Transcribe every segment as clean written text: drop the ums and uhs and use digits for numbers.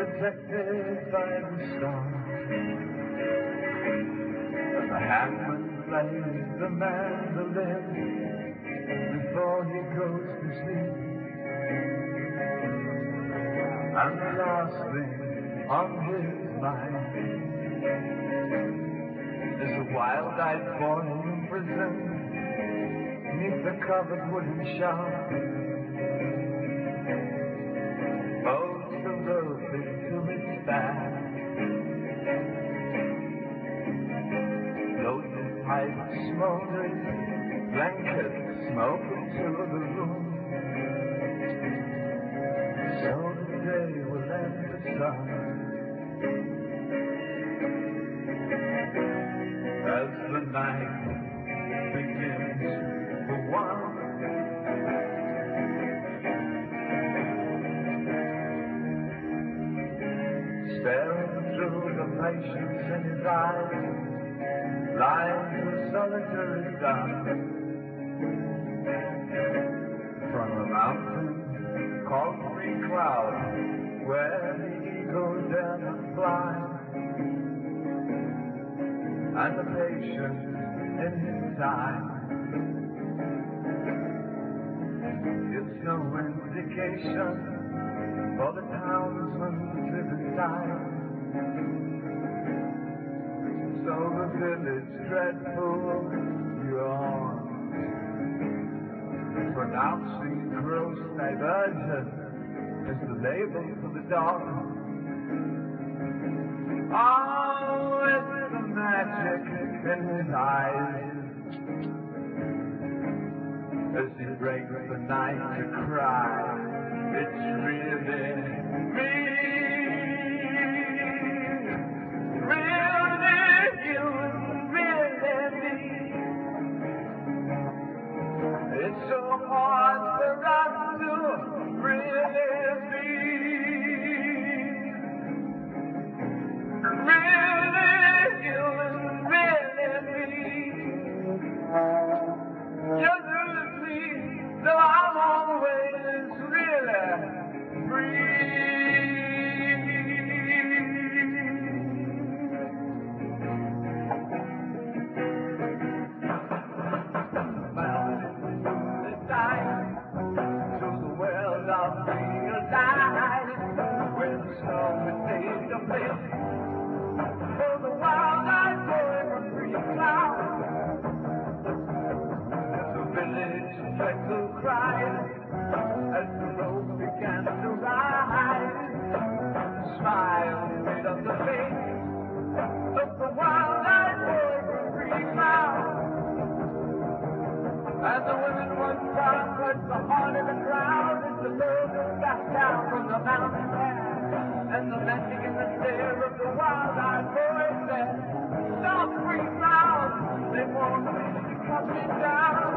protected by the stars. And the hangman plays the mandolin before he goes to sleep. And the last thing on his mind is a wild-eyed boy in prison beneath the covered wooden shaft. Boats the road to his back. Loaded pipe smoldering, blanket smoke into the room. So the day will end the sun. As the night begins for one. Staring through the patience in his eyes, lies a solitary dove. From a mountain called Free Cloud, where the eagle dare not fly, and the patience in his eye gives no indication for the townsman to decide. So the village dreadful yawns, pronouncing gross diversion as the label for the dog. Oh, it's the magic in his eyes as he breaks the night to cry. It's really me, really you, really me. It's so hard for us to really be, really you, really me. Just lose me, so I'm always really free. Mountains die to the world of realize when the snow is made to place for the wild-eyed boy from Free Cloud. The village dreadful cried as the road began to rise. The smile made on the face of the wild-eyed boy from Free Cloud. And the women once conquered the heart of the crowd as the load was back down from the mountain air. And the magic in the stare of the wild-eyed boy said, "Stop, Free Cloud, they want me to cut me down."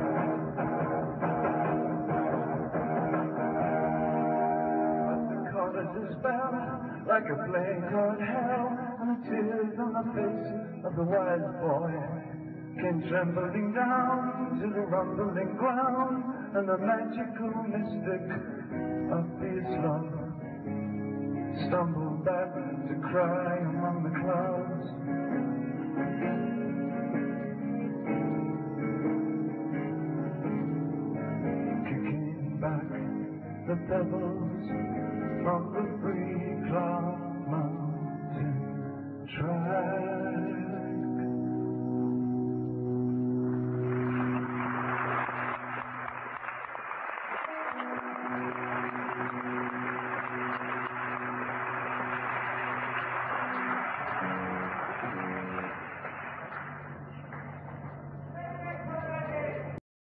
But the chorus fell like a flame caught hell, and the tears on the face of the wild boy came trembling down to the rumbling ground, and the magical mystic of his love stumbled back to cry among the clouds. Kicking back the pebbles from the